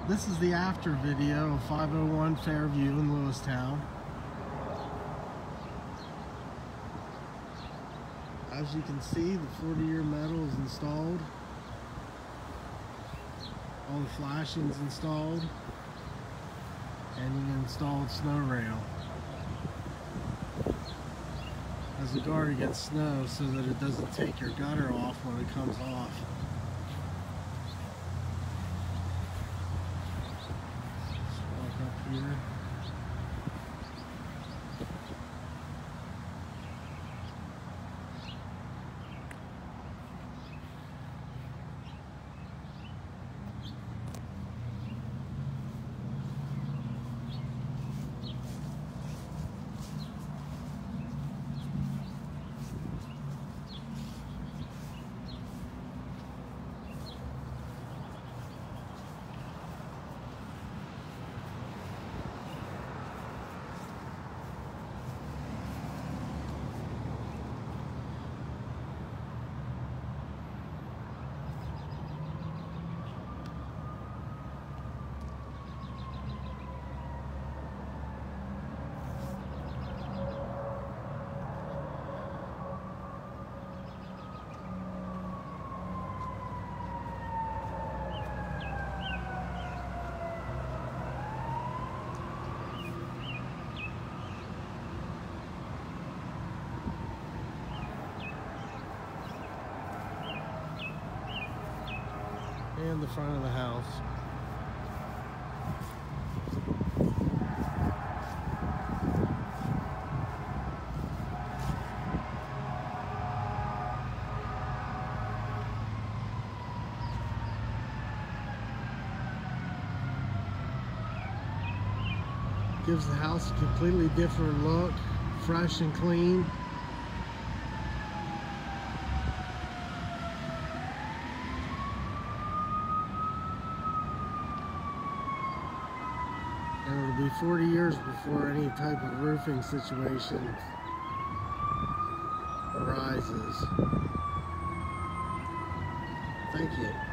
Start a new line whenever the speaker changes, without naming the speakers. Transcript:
This is the after video of 501 Fairview in Lewistown. As you can see, the 40-year metal is installed. All the flashing's installed. And an installed snow rail. As the guard against snow so that it doesn't take your gutter off when it comes off. Just walk up here. And the front of the house. Gives the house a completely different look, fresh and clean. And it'll be 40 years before any type of roofing situation arises. Thank you.